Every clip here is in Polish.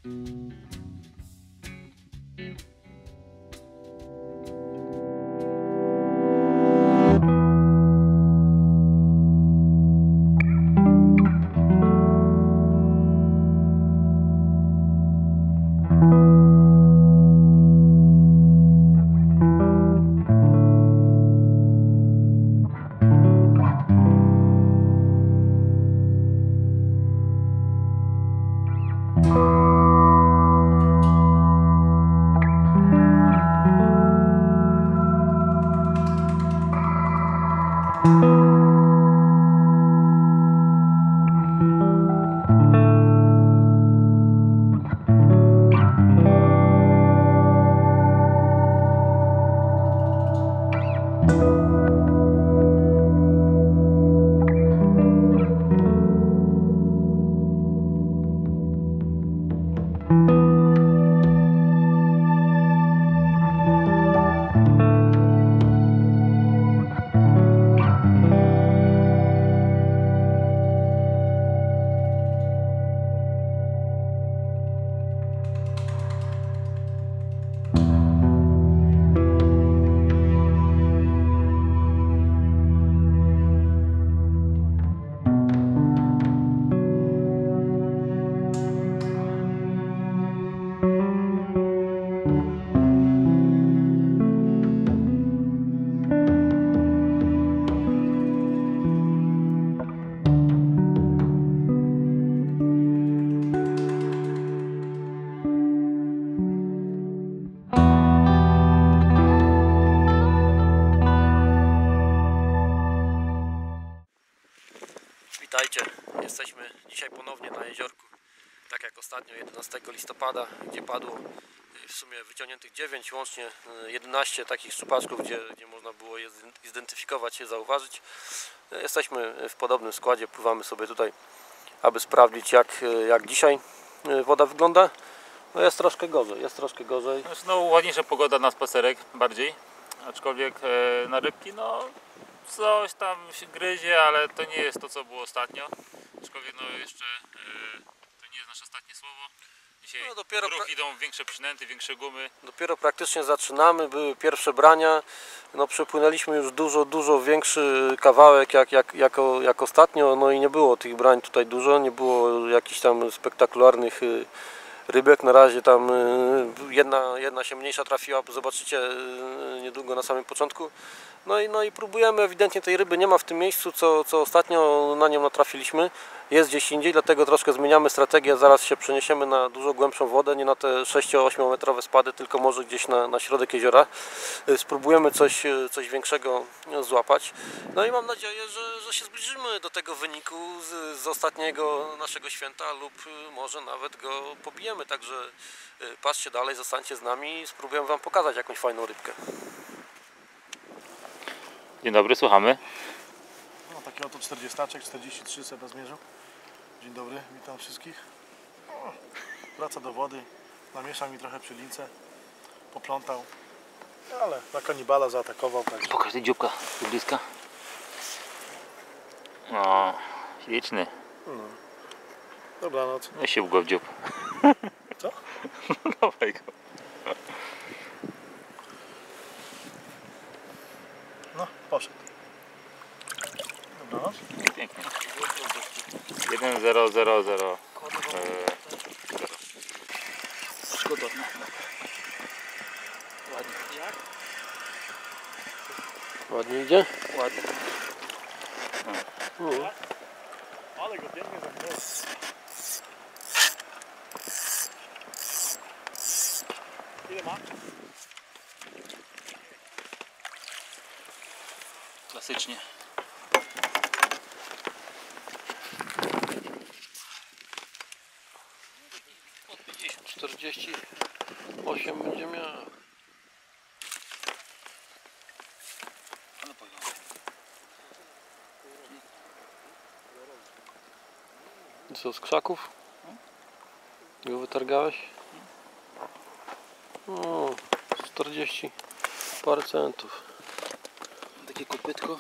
Witajcie, jesteśmy dzisiaj ponownie na jeziorku, tak jak ostatnio 11 listopada, gdzie padło w sumie wyciągniętych 9, łącznie 11 takich szczupaczków, gdzie można było je zidentyfikować, je zauważyć. Jesteśmy w podobnym składzie, pływamy sobie tutaj, aby sprawdzić jak dzisiaj woda wygląda. No jest troszkę gorzej. No ładniejsza pogoda na spacerek bardziej, aczkolwiek na rybki no coś tam się gryzie, ale to nie jest to, co było ostatnio. Aczkolwiek no jeszcze to nie jest nasze ostatnie słowo. Dzisiaj no dopiero idą większe przynęty, większe gumy. Dopiero praktycznie zaczynamy, były pierwsze brania. No przepłynęliśmy już dużo większy kawałek jak ostatnio. No i nie było tych brań tutaj dużo, nie było jakichś tam spektakularnych rybek. Na razie tam jedna się mniejsza trafiła, zobaczycie niedługo na samym początku. No i próbujemy, ewidentnie tej ryby nie ma w tym miejscu, co ostatnio na nią natrafiliśmy. Jest gdzieś indziej, dlatego troszkę zmieniamy strategię. Zaraz się przeniesiemy na dużo głębszą wodę, nie na te 6-8 metrowe spady, tylko może gdzieś na środek jeziora. Spróbujemy coś większego złapać. No i mam nadzieję, że się zbliżymy do tego wyniku z ostatniego naszego święta lub może nawet go pobijemy. Także patrzcie dalej, zostańcie z nami i spróbujemy Wam pokazać jakąś fajną rybkę. Dzień dobry, słuchamy. No taki oto 40, 43 Seba zmierzył. Dzień dobry, witam wszystkich. Wraca do wody, namieszał mi trochę przy lince, poplątał, ale na kanibala zaatakował. Także. Pokaż tej dzióbka z bliska. No, śliczny. No. Dobranoc. No się go w dziób. Co? Dawaj go. No, poszedł. Dobranoc. Pięknie. 1 0 0 0. Szkoda. Ładnie. Ładnie idzie? Ładnie. Ale go pięknie zamknął. Ile ma? Klasycznie. 48 będzie miała. Co, z krzaków? Go wytargałeś? O, 40 parę centów. Takie kopytko.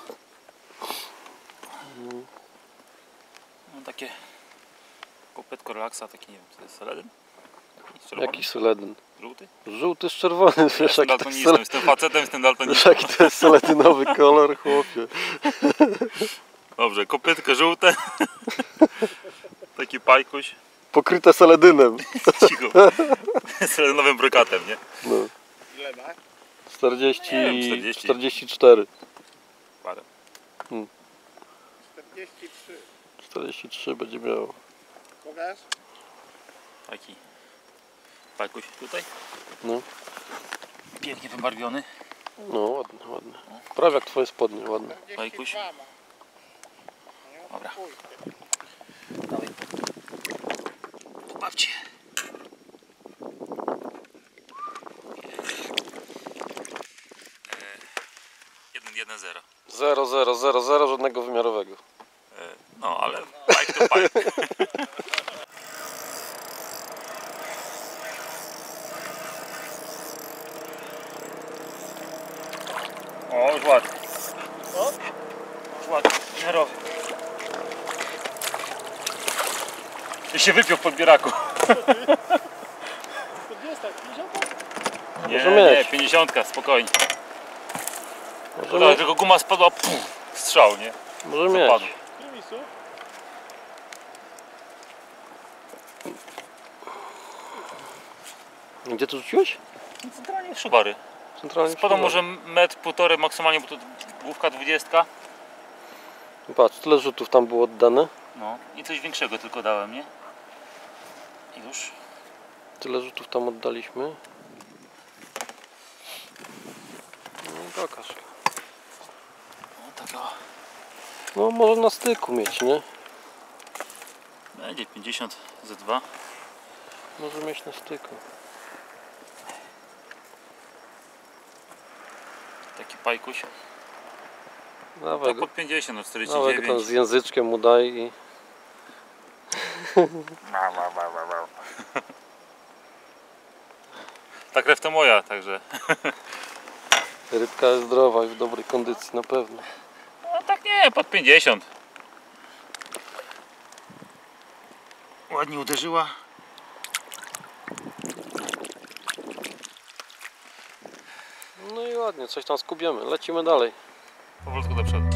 No takie kopytko relaksa, taki nie wiem, co to jest, saledyn? Czerwony? Jaki seledyn? Żółty? Żółty z czerwonym, wiesz Jestem jaki to jest daltonistą, jestem facetem, jestem wiesz daltonistą. jaki to jest seledynowy kolor, chłopie. Dobrze, kopytko żółte. Taki pajkuś. Pokryte seledynem. Cicho. Z nowym brokatem, nie? No. Ile ma? 40, Nie wiem, 40. 44. Parę. 43. 43 będzie miało. Pokaż? Taki pajkuś tutaj. No, Pięknie wybarwiony. no ładny, ładny. Prawie jak twoje spodnie, ładne. Pajkuś. Dobra. Dawaj. Pobawcie. 1-1-0. 0, 0, 0, 0, żadnego wymiarowego. No, ale pipe to pipe. O, już ładnie. Już ładnie, miarowy. I się wypił w podbieraku. 40, 50? Nie, Może nie, mieć. 50, spokojnie. Może Dobra, mieć. tylko guma spadła, puf, strzał, nie? Może Zapadł. mieć. W którym miejscu? Gdzie to rzuciłeś? Centralnie w szubary. Centralnie Spadł przy może metr, półtorej maksymalnie, bo to główka 20. Patrz, tyle rzutów tam było oddane. No i coś większego tylko dałem, nie? I już. Tyle rzutów tam oddaliśmy. No pokaż. O, tak o. No może na styku mieć, nie? Będzie 50 Z2. Może mieć na styku. Taki pajkuś. Dawaj Tak go. pod 50, no Dawaj go tam 49. z języczkiem mu daj i... Ta krew to moja, także. Rybka jest zdrowa i w dobrej kondycji na pewno. No tak nie, pod 50. Ładnie uderzyła. No i ładnie, coś tam skubiemy. Lecimy dalej. Powolutku do przodu.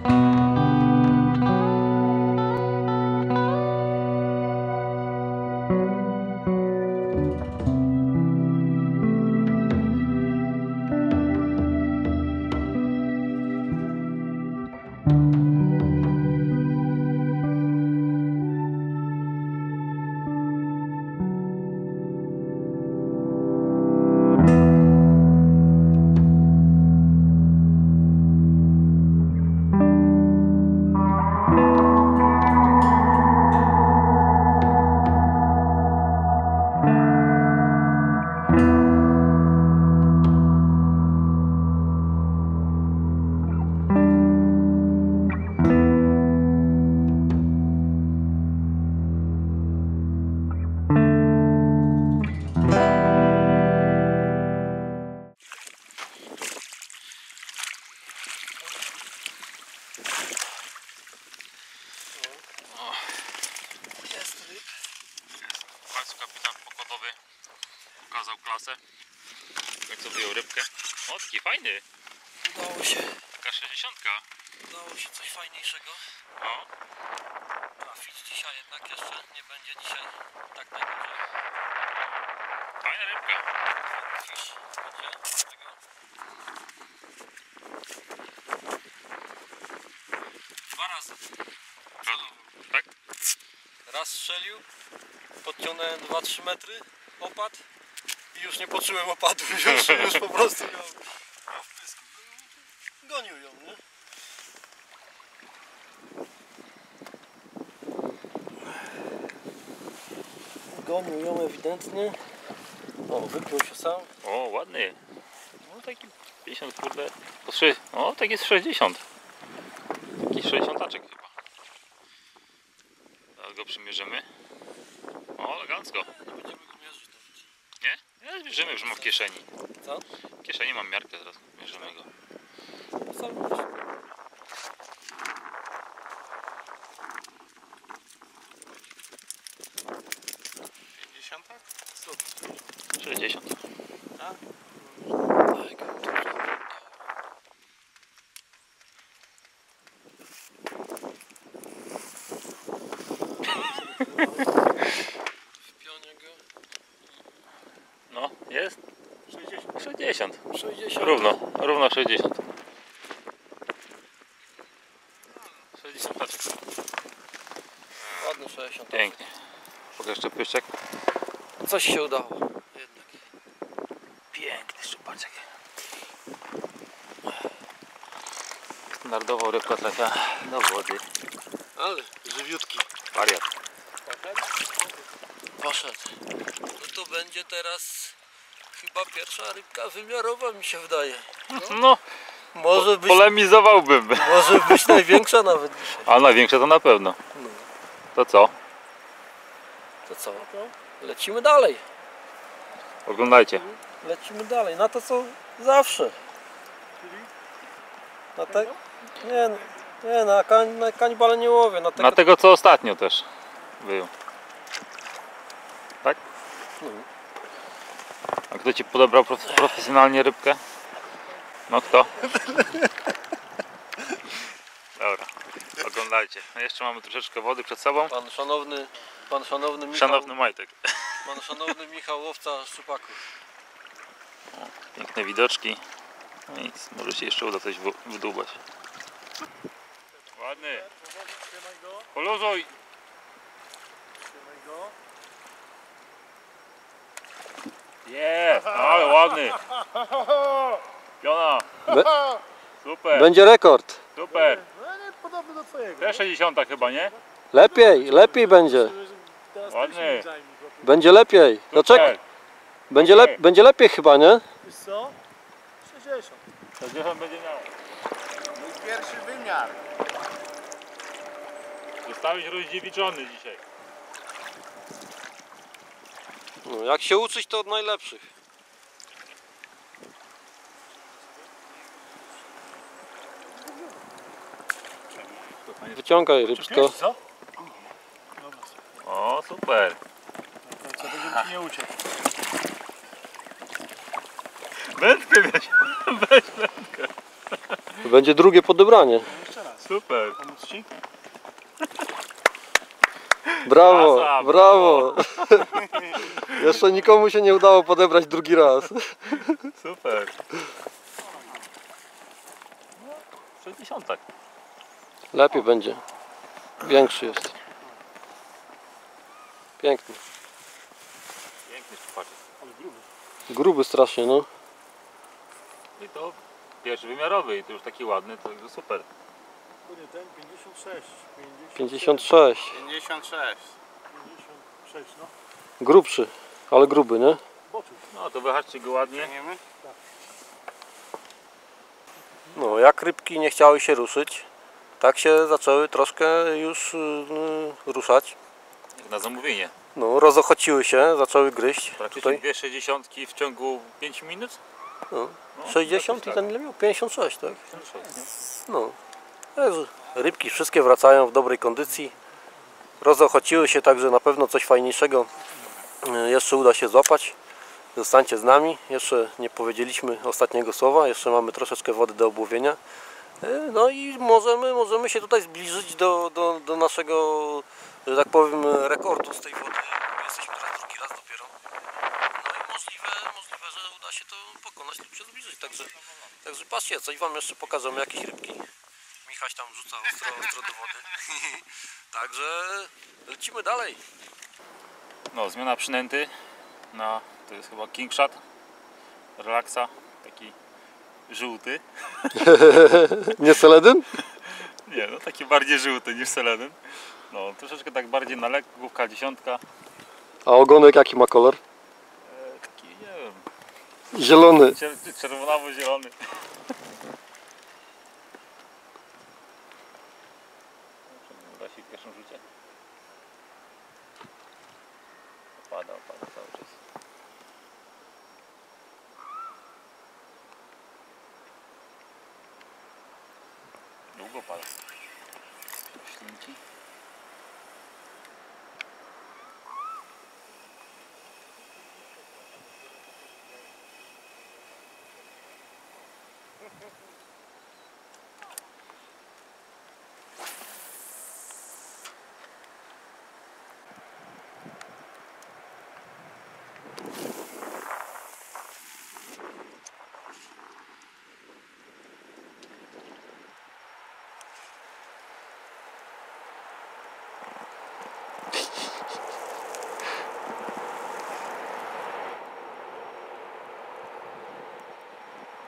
W końcu kapitan pokładowy pokazał klasę. W końcu wyjął rybkę. O, taki fajny. Udało się. Taka 60. Udało się coś fajniejszego. O, Trafić dzisiaj jednak jeszcze nie będzie dzisiaj tak najgorzej. fajna rybka. Fisz będzie tego. Dwa razy. Tak? Raz strzelił, podciągnąłem 2-3 metry, opadł i już nie poczułem opadu, już po prostu miał w pysku. Gonił ją, nie? Gonił ją ewidentnie. O, wypiął się sam. O, ładny. No taki 50, kurde. O, taki jest 60. Taki 60-aczek chyba. Teraz go przymierzymy. O, elegancko. Nie będziemy go mierzyć to życie. Nie? Nie, mierzymy, już mam w kieszeni. Co? W kieszeni mam miarkę, teraz mierzymy go. Sam mierz. 60. Tak. W pionie go. No, jest? 60. 60. 60. Równo 60. 60, patrz. Ładny 60. Pięknie. Pokaż jeszcze pyszczek. Coś się udało. Jednak. Piękny szczupaczek. Standardowo rybka trafia do wody. Ale żywiutki. Wariat. Poszedł. No to będzie teraz chyba pierwsza rybka wymiarowa, mi się wydaje. No, Może być, polemizowałbym. może być największa nawet dzisiaj. A największe to na pewno. No. To co? To co? Lecimy dalej. Oglądajcie. Lecimy dalej. Na to co zawsze. Na te... Nie, nie na kanibale nie łowię. Na tego... Na tego co ostatnio też był. Tak? No. A kto ci podebrał profesjonalnie rybkę? No kto? Dobra, oglądajcie. No jeszcze mamy troszeczkę wody przed sobą. Pan szanowny Michał, Szanowny Majtek. pan szanowny Michał, łowca szczupaków. Piękne widoczki. No nic, może się jeszcze uda coś wydłubać. Ładny. Trzymaj go. Poluzuj. Trzymaj go. Jest, ale ładny. Piona. Super, Będzie rekord. super. No nie podobny do twojego. Też 60 chyba, nie? Lepiej będzie. Teraz Ładny. ty się nim zajmij, chłopie. Będzie lepiej. No czekaj. Super. Będzie lepiej chyba, nie? Wiesz co? 60. 60 będzie miał. Mój pierwszy wymiar. Zostałeś rozdziewiczony dzisiaj. No, jak się uczyć, to od najlepszych. Wyciągaj rybsko. Wiesz co? Dobra. O, super. Co to żeby ci nie uciekł? Wędkę weź. Weź. Będzie drugie podebranie. Jeszcze raz. Super. Pomóc ci? Brawo, Klasa, brawo. Jeszcze nikomu się nie udało podebrać drugi raz. Super. 60. Lepiej będzie. Większy jest. Piękny. Piękny szczupaczek. Ale gruby. Gruby strasznie, no. I to pierwszy wymiarowy i to już taki ładny, to super. To nie ten, 56. 56. 56. 56, no. Grubszy, ale gruby, nie? Boczuś. No to wyhaczcie go ładnie. Ciągniemy? No, jak rybki nie chciały się ruszyć, tak się zaczęły troszkę już ruszać. Jak na zamówienie. No, rozochociły się, zaczęły gryźć. Praktycznie Tutaj dwie 60 w ciągu 5 minut. no, No, 60 i jakoś ten ile miał? 56, tak? 56, nie? No. Także rybki wszystkie wracają w dobrej kondycji. Rozochociły się, także na pewno coś fajniejszego jeszcze uda się złapać. Zostańcie z nami. Jeszcze nie powiedzieliśmy ostatniego słowa. Jeszcze mamy troszeczkę wody do obłowienia. No i możemy się tutaj zbliżyć do naszego, że tak powiem, rekordu z tej wody. Jesteśmy teraz drugi raz dopiero. No i możliwe, że uda się to pokonać lub się zbliżyć. Także patrzcie, coś Wam jeszcze pokażemy, jakieś rybki. Michaś tam rzuca ostro do wody. Także lecimy dalej. No, zmiana przynęty. No, to jest chyba King Shot. Relaxa. Taki żółty. Nie seledyn? Nie, no taki bardziej żółty niż seledyn. No, troszeczkę tak bardziej na lekko, główka 10. A ogonek jaki ma kolor? Taki, nie wiem, Zielony. czerwonawo-zielony. Uda się w pierwszym rzucie. Opada cały czas. Długo pada. Ślinki.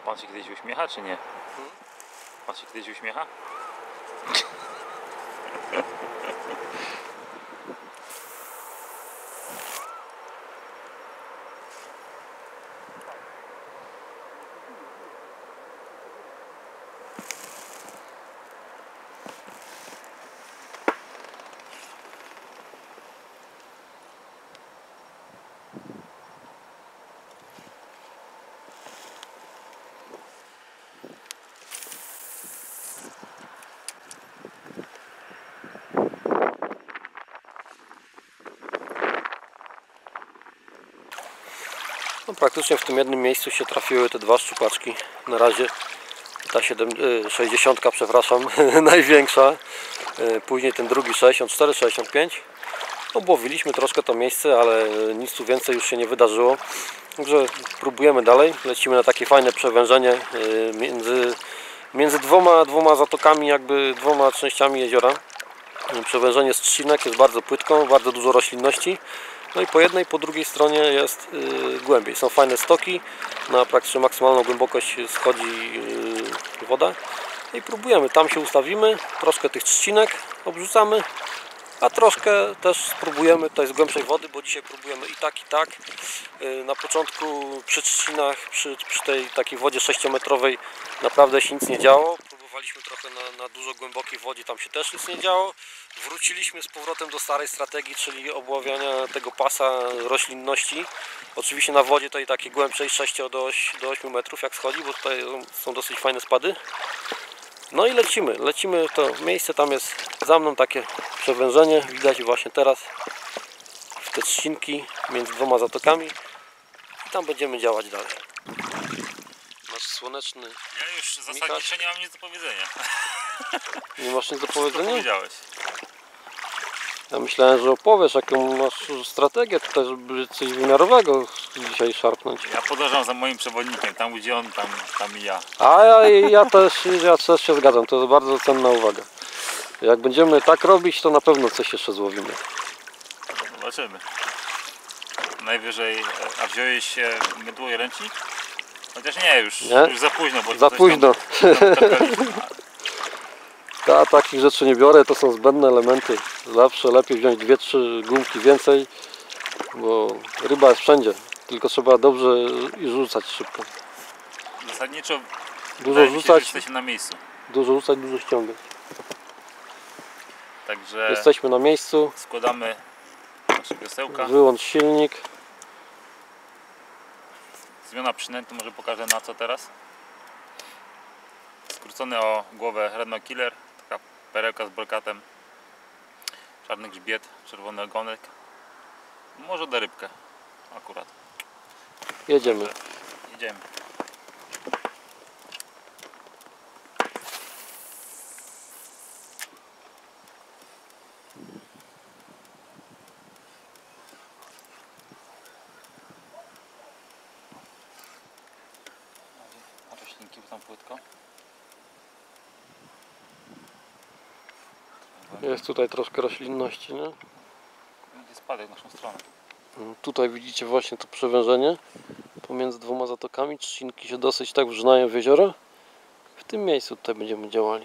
Pan się kiedyś uśmiecha, czy nie? Pan się kiedyś uśmiecha? No, praktycznie w tym jednym miejscu się trafiły te dwa szczupaczki. Na razie ta 60, przepraszam, największa. Później ten drugi 64, 65. Obłowiliśmy troszkę to miejsce, ale nic tu więcej już się nie wydarzyło. Także próbujemy dalej. Lecimy na takie fajne przewężenie między dwoma zatokami, jakby dwoma częściami jeziora. Przewężenie z trzcinek jest bardzo płytko, bardzo dużo roślinności. No i po jednej, po drugiej stronie jest głębiej. Są fajne stoki, na praktycznie maksymalną głębokość schodzi woda. No i próbujemy, tam się ustawimy, troszkę tych trzcinek obrzucamy, a troszkę też spróbujemy tutaj z głębszej wody, bo dzisiaj próbujemy i tak, i tak. Na początku przy trzcinach, przy tej takiej wodzie 6-metrowej naprawdę się nic nie działo. Próbowaliśmy trochę na dużo głębokiej wodzie, tam się też nic nie działo. Wróciliśmy z powrotem do starej strategii, czyli obławiania tego pasa roślinności. Oczywiście na wodzie tej takiej głębszej, 6 do 8 metrów jak schodzi, bo tutaj są dosyć fajne spady. No i lecimy w to miejsce, tam jest za mną takie przewężenie, widać właśnie teraz w te trzcinki między dwoma zatokami i tam będziemy działać dalej. Nasz słoneczny, Ja już zasadniczo nie mam nic do powiedzenia. nie masz nic do Co powiedzenia? powiedziałeś? Ja myślałem, że opowiesz jaką masz strategię tutaj, żeby coś wymiarowego dzisiaj szarpnąć. Ja podążam za moim przewodnikiem, tam gdzie on, tam i ja. A ja też się zgadzam, to jest bardzo cenna uwaga. Jak będziemy tak robić, to na pewno coś jeszcze złowimy. Zobaczymy. Najwyżej, a wziąłeś mydło i ręcznik? Chociaż nie, już za późno. Bo Za coś późno. Tam, Takich rzeczy nie biorę, to są zbędne elementy. Zawsze lepiej wziąć 2-3 gumki więcej, bo ryba jest wszędzie. Tylko trzeba dobrze i rzucać szybko. zasadniczo Dużo wydaje mi się, że rzucać, jesteśmy na miejscu. dużo ściągać. Także Jesteśmy na miejscu. składamy nasze krzesełka. Wyłącz silnik. Zmiana przynęty, może pokażę na co teraz. Skrócony o głowę Reno Killer, taka perełka z brokatem, czarny grzbiet, czerwony ogonek. Może da rybkę akurat. Jedziemy. Idziemy. Roślinki tam płytko. Jest tutaj troszkę roślinności, nie? Będzie spadek w naszą stronę. Tutaj widzicie właśnie to przewężenie pomiędzy dwoma zatokami. Trzcinki się dosyć tak wrzynają w jezioro. W tym miejscu tutaj będziemy działali.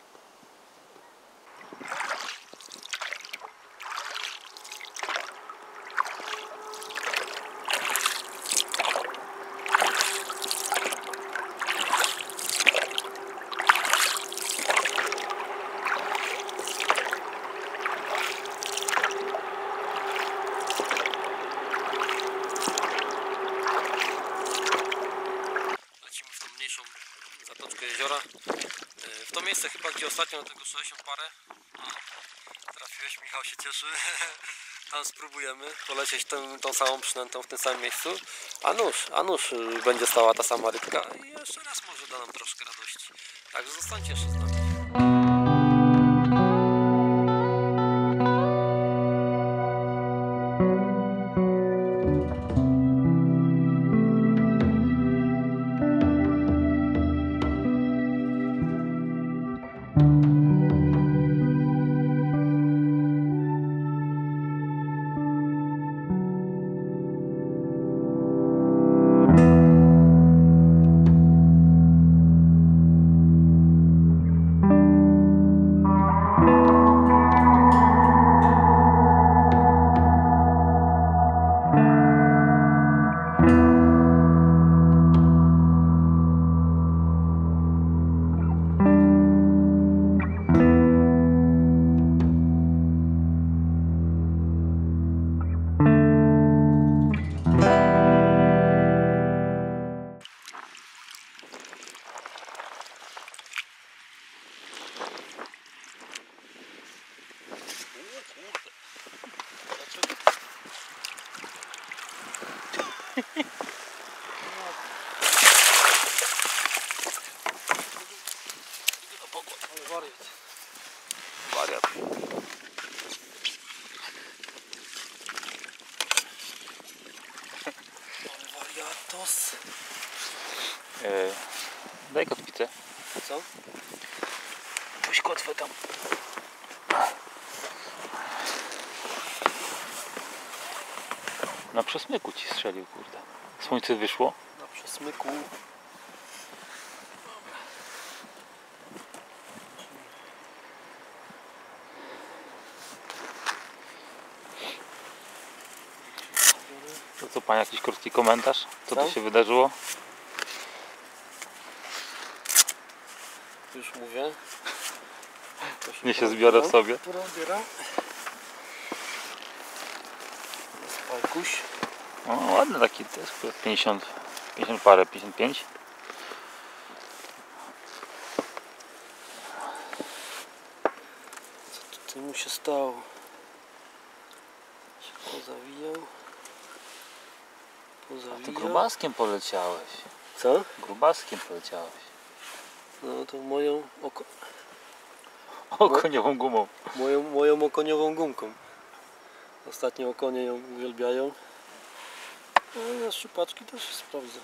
Zatoczkę jeziora. W to miejsce chyba, gdzie ostatnio na tego 60 parę trafiłeś, Michał się cieszy. Tam spróbujemy polecieć tą samą przynętą w tym samym miejscu. A nuż będzie stała ta sama rybka i jeszcze raz może da nam troszkę radości. Także zostańcie jeszcze z nami. wariat. Wariatos. Daj kotwicę. Co? Puść kotwę tam. Na przesmyku ci strzelił, kurde. Słońce wyszło. Na przesmyku. To co pan, jakiś krótki komentarz? Co Co? tu się wydarzyło? Już mówię. To Nie się zbiorę w sobie. Porobieram. Spajkuś. O, ładny taki też, 50 parę, 55. Co tu mu się stało? Się pozawijał. Ty Pozawijał. grubaskiem poleciałeś. Co? Grubaskiem poleciałeś. No to moją, O, koniową gumą. moją okoniową gumką. Ostatnio okonie ją uwielbiają. No i na szczupaczki też się sprawdza.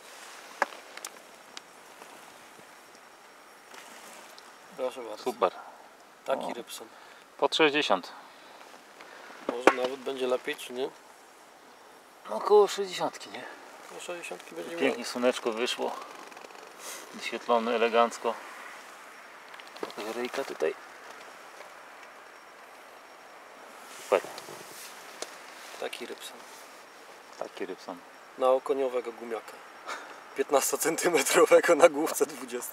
Proszę bardzo. Super. Taki O. rybson. Pod 60. Może nawet będzie lepiej, czy nie? No około 60, nie? No 60 będzie miał. Pięknie słoneczko wyszło. Wyświetlony elegancko. Ryjka tutaj. Super. Taki rybson. Taki rybson. Na okoniowego gumiaka. 15 cm na główce 20.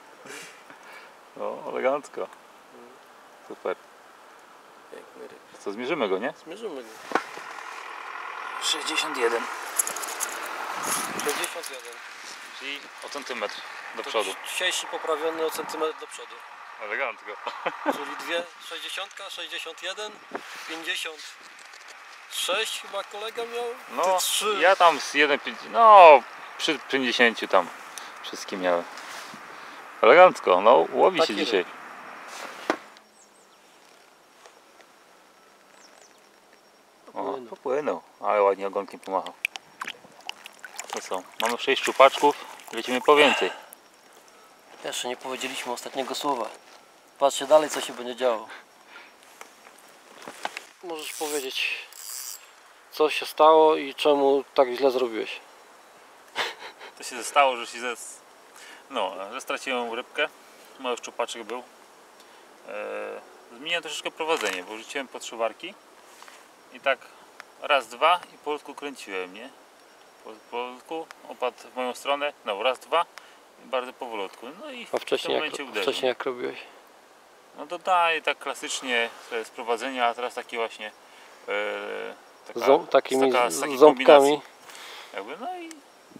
O, elegancko. Super. Piękny ryb. Co, zmierzymy go, nie? Zmierzymy go. 61. 61. Czyli o centymetr do To przodu. Dzisiejszy poprawiony o centymetr do przodu. Elegancko. Czyli dwie 60, 61, 56 chyba kolega miał. No, Ty 3. ja tam z 1,5, no przy 50 tam wszystkie miałem. Elegancko, no łowi Taki się ryb. dzisiaj. O, popłynął, ale ładnie ogonkiem pomachał. To co, mamy 6 szczupaczków, lecimy po więcej. Jeszcze nie powiedzieliśmy ostatniego słowa. Patrzcie dalej, co się będzie działo. Możesz powiedzieć, co się stało i czemu tak źle zrobiłeś. To się stało, że że straciłem rybkę, mały szczupaczek był. Zmieniłem troszeczkę prowadzenie, bo rzuciłem pod szuwarki i tak raz, dwa i powolutku kręciłem, nie? Powolutku opadł w moją stronę, no raz, dwa i bardzo powolutku. No i A w tym momencie uderzył. wcześniej jak robiłeś? No dodaję tak klasycznie z prowadzenia, a teraz taki właśnie Takimi z takiej ząbkami. kombinacji. Jakby, no i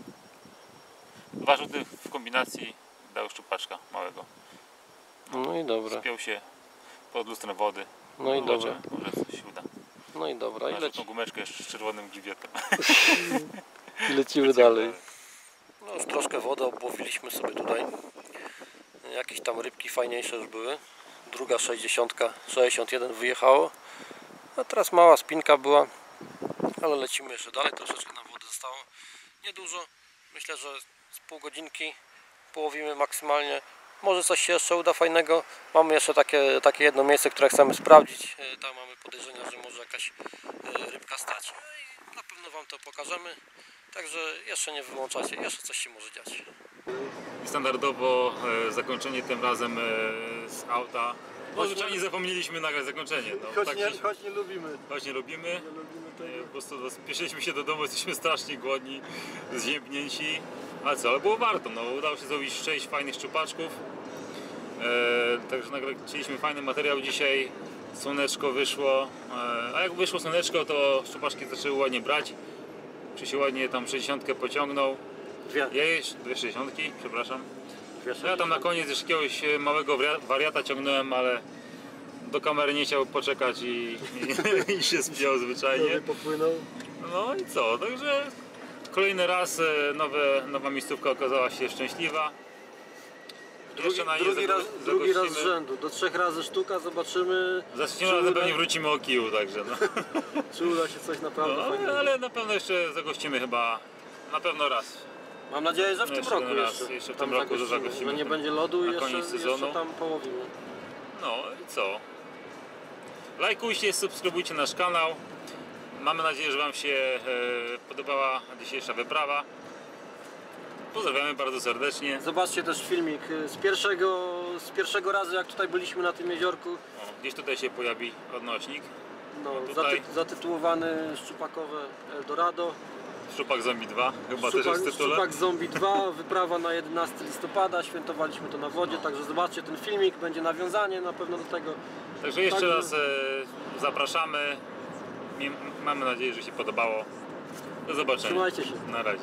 2 rzuty w kombinacji dał szczupaczka małego. No i dobra. Spiął się pod lustrem wody. No i dobra. Może coś się uda. No i dobra. I Masz tą gumeczkę jeszcze z czerwonym grzbietem. lecimy dalej. No już troszkę wodę obłowiliśmy sobie tutaj. Jakieś tam rybki fajniejsze już były. Druga 60, 61 wyjechało. A teraz mała spinka była. Ale lecimy jeszcze dalej. Troszeczkę nam wody zostało. Niedużo. Myślę, że z pół godzinki połowimy maksymalnie. Może coś się jeszcze uda fajnego. Mamy jeszcze takie jedno miejsce, które chcemy sprawdzić. Tam mamy podejrzenia, że może jakaś rybka stać. No i na pewno Wam to pokażemy. Także jeszcze nie wyłączacie, jeszcze coś się może dziać. Standardowo zakończenie tym razem z auta. No zwyczajnie zapomnieliśmy nagrać zakończenie. No, Choć nie lubimy. Choć nie lubimy. Po prostu spieszyliśmy się do domu, jesteśmy strasznie głodni, zziębnięci. Ale co, ale było warto. No, udało się zrobić 6 fajnych szczupaczków. Także nagraliśmy fajny materiał dzisiaj. Słoneczko wyszło. A jak wyszło słoneczko, to szczupaczki zaczęły ładnie brać. Krzysiu ładnie tam 60 pociągnął. Dwie 60, przepraszam. Ja tam na koniec jeszcze jakiegoś małego wariata ciągnąłem, ale do kamery nie chciał poczekać i się spiął zwyczajnie. Popłynął. No i co, także kolejny raz nowa miejscówka okazała się szczęśliwa. Jeszcze na nie drugi raz z zagościmy. rzędu, do 3 razy sztuka, zobaczymy Zaczniemy czy razem uda- pewnie wrócimy o kiju, także no. czy uda się coś naprawdę No, fajnego. ale na pewno jeszcze zagościmy chyba, na pewno raz. Mam nadzieję, że w tym Jeszcze roku ten raz, jeszcze, jeszcze w tam tym roku, że zagościmy, zagościmy że nie w tym- będzie lodu i na koniec jeszcze sezonu. tam połowimy. No i co? Lajkujcie, subskrybujcie nasz kanał. Mamy nadzieję, że Wam się podobała dzisiejsza wyprawa. Pozdrawiamy bardzo serdecznie. Zobaczcie też filmik z pierwszego razu, jak tutaj byliśmy na tym jeziorku. O, gdzieś tutaj się pojawi odnośnik. No, tutaj. zatytułowany Szczupakowe Eldorado. Szczupak Zombie 2, chyba też jest w tytule. Szczupak Zombie 2, wyprawa na 11 listopada, świętowaliśmy to na wodzie, także zobaczcie ten filmik, będzie nawiązanie na pewno do tego. Także jeszcze Także- raz zapraszamy. Mamy nadzieję, że się podobało. Do zobaczenia. Trzymajcie się. Na razie.